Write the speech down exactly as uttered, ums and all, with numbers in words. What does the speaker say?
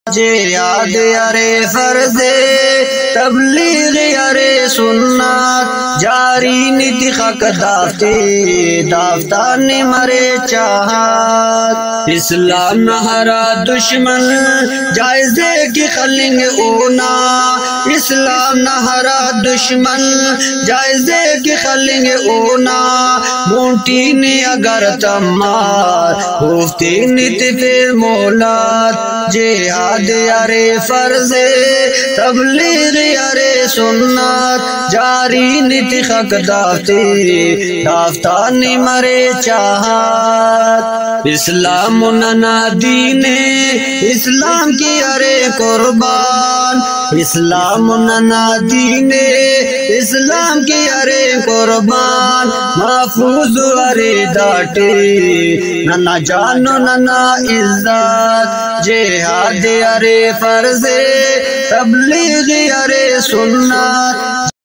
جہاد ارے فرض تبلیغ ارے سنت جاری نیتی خاک دافتے دافتان مرے چاہت اسلام نہرا دشمن جائزے کی خلنگ اونا اسلام نہرا دشمن جائزے کی خلنگ اونا مونٹی نے اگر تمار ہوفتی نیتی پھر مولاد جہاد ارے فرض تبلیغ ارے سنت جاری نیتی خاک دافتے دافتان مرے چاہت اسلام ننا دین اسلام کی ارے قربان اسلام ننا دین اسلام کی ارے قربان محفوظ ارے ڈاٹے ننا جانو ننا عزت جہاد ارے فرض تبلیغ ارے سنت